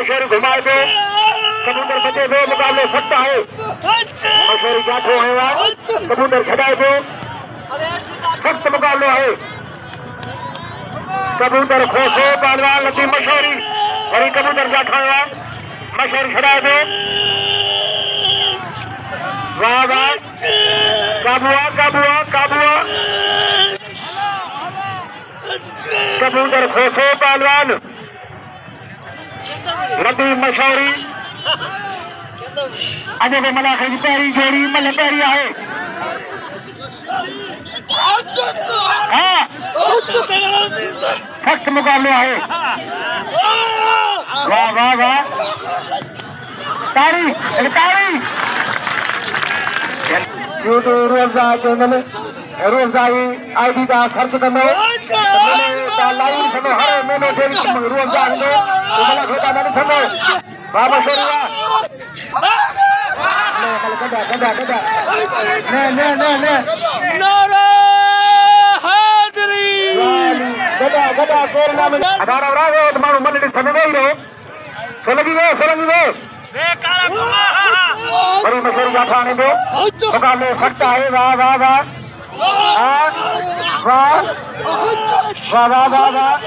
मशहूर घुमाए दो कबूतर बचे दो मुकाबले सकता है मशहूर जाठो है कबूतर छड़ाए दो सख्त मुकाबला है कबूतर खोसो पहलवान लती मशहूरी और कबूतर जाठो है मशहूर छड़ाए दो वाह वाह काबुआ काबुआ काबुआ कबूतर खोसो पहलवान लती मशहूरी अजय को मला खरी पैरी जोड़ी मल पैरी है हाँ सख्त मुकाबला है वाह वाह वाह तारी तारी यूट्यूब रोजा चैनल रोजा आईडी का सर्च करो लाइव सुनो हर महीने डेली रोजा हिंदो मला खोटा मैंने सुनो बाबा शरीरा गदा गदा गदा ने ने ने ने नारा हाजरी गदा गदा कोरना में अठारा रावे मानो मल्ली सने रो सोलगी वे रे कारा कुमा बड़ी मशहूर जाठा ने दो मुकाबले सकता है वाह वाह वाह वाह वाह वाह वाह वाह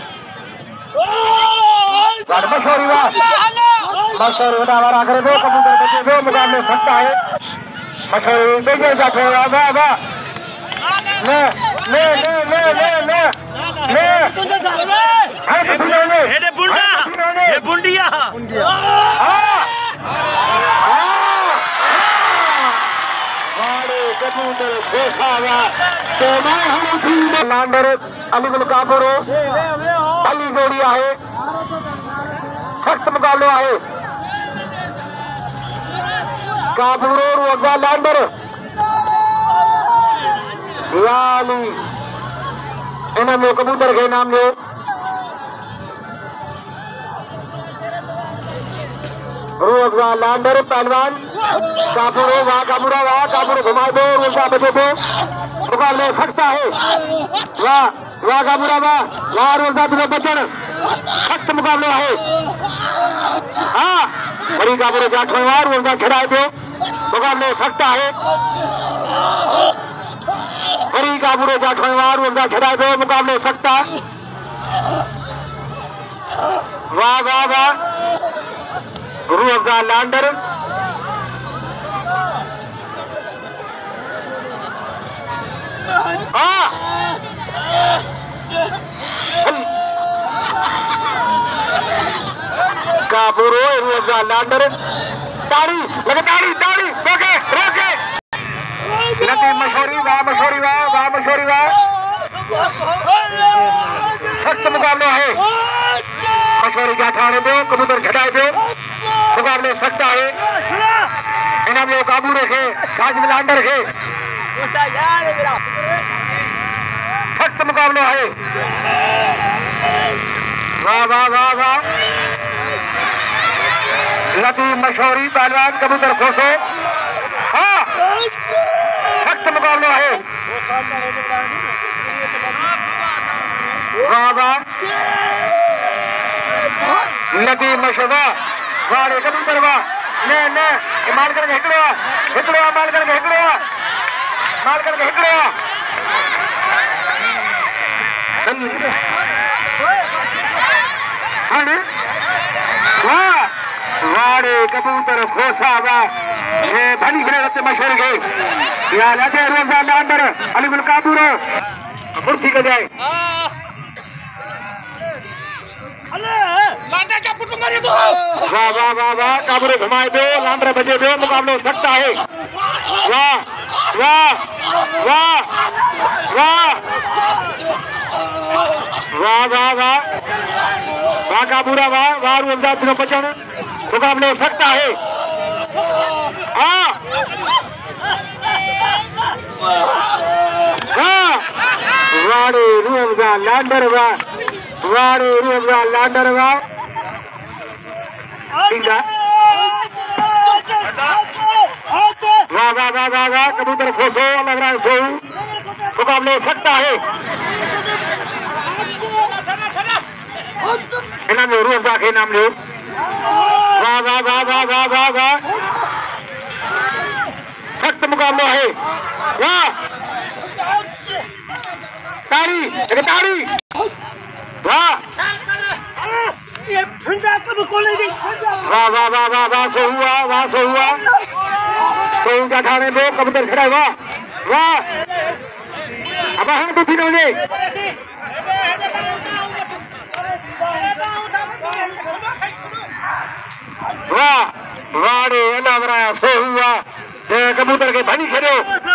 वाह मशहूरी वाह मशहूर उठावारा करे दो कबूतर बचे दो मुकाबले सकता है मशहूर बेजे जाठो वाह वाह वाह ले ले ले ले ले ले ले ये बुंडा ये बुंडिया लांडर अलीगुल कापुरो अली जोड़ी है सख्त मुकाबला है कापुरो रोजा लांडर याली इन्होंने कबूतर के नाम लो रोजा लांडर पहलवान कापुरो वाह कापुरो घुमा दो रोजा बचे दो मुकाबले सकता है वाह वाह कापुरा वाह रोजा तुम्हें बचन सख्त मुकाबला है हाँ बड़ी कापुरो जाठो वाह रोजा छड़ाए दो मुकाबले सकता है बड़ी कापुरो जाठो वाह रोजा छड़ाए दो मुकाबले सकता वाह वाह वाह रोजा लांडर कापुरो रोजा लांडर ताड़ी लगे ताड़ी रोके रोके लती मशहूरी वाह मशहूरी वाह मशहूरी वाह सख्त मुकाबला है मशहूरी जाठा ने दो कबूतर छड़ाए दो मुकाबले सकता है इन्हें वो काबू रखे साज लांडर रखे सख्त मुकाबला है वाह वाह वाह वाह लती मशहूरी पहलवान कबूतर खोसो हाँ सख्त मुकाबला है वाह वाह लती मशहूरा वाड़े कबूतर वाह ने मार करके हिकड़ो मार करके हिकड़ो वाह वाड़े कबूतर खोसा वाह ये भली खड़े रहते मशहूर के या लगे रोजा लांडर अलीगुल कापुरो कुर्सी के जाए वाह वाह वाह वाह काबूरे घुमाए दो लांडर बजे दो मुकाबले सकता है वाह वाह वाह वाह वाह वाह वाह वाह काबूरा वाह रोजा तुम्हें बचन मुकाबले सकता है हाँ वाड़े रोजा लांडर वाड़े रोजा लांडर वाह वाह कबूतर खोसो लग रहा है सो मुकाबले सकता है इन्होंने रोजा के नाम लो वाह वाह वाह वाह वाह वाह वाह सख्त मुकाबला है वाह ताड़ी एक ताड़ी वाह वाह वाह वाह वाह वाह से हुआ तो उनका ठाणे दो कबूतर खड़ा है वाह वाह अब हम तो तीनों ने वाह वाह रे अल्लाह बराया सो हुआ कबूतर के भनी खेलो